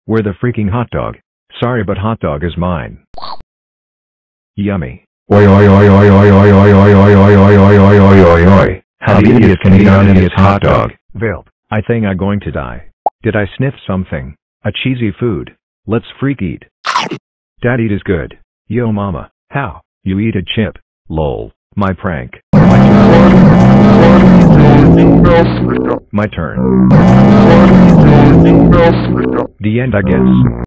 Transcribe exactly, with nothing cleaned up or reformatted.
Where the freaking hot dog? Sorry, but hot dog is mine. Yummy. Oi oi oi oi oi oi oi oi oi oi oi oi oi oi oi oi. How the idiot can eat on idiot's hot dog? Vilp. I think I'm going to die. Did I sniff something? A cheesy food. Let's freak eat. Dad, eat is good. Yo mama, how? You eat a chip. Lol. My prank. My turn. My turn. The end, I guess.